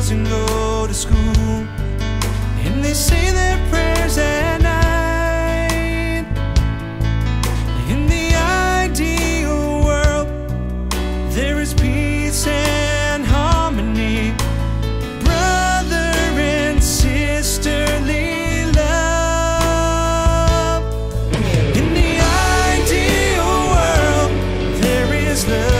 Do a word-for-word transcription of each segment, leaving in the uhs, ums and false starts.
doesn't go to school, and they say their prayers at night. In the ideal world, there is peace and harmony, brother and sisterly love. In the ideal world, there is love.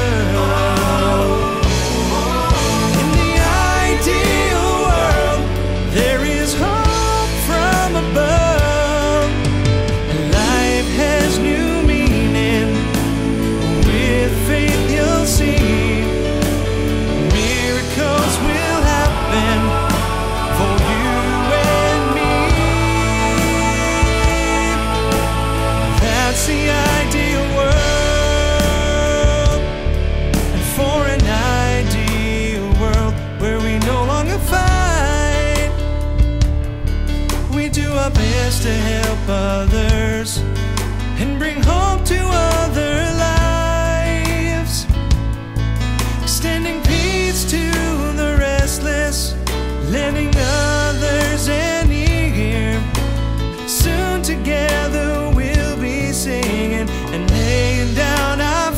That's the ideal world. And for an ideal world where we no longer fight, we do our best to help others and bring hope to other lives, extending peace to the restless, lending others an ear. Soon together we'll be singing and laying down our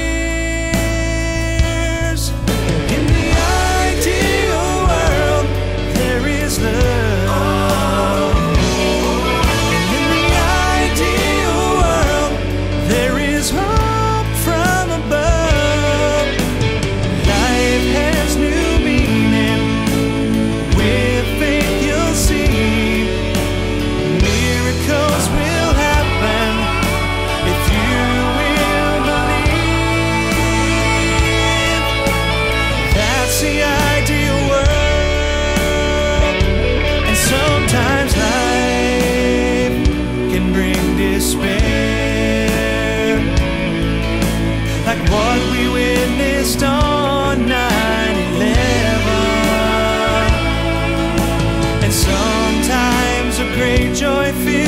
fears. In the ideal world, there is love. In the ideal world, there is hope from above. Life has new meaning. With faith you'll see miracles will happen if you will believe. That's the ideal world. And sometimes life can bring despair, like what we witnessed on nine eleven. And sometimes a great joy feels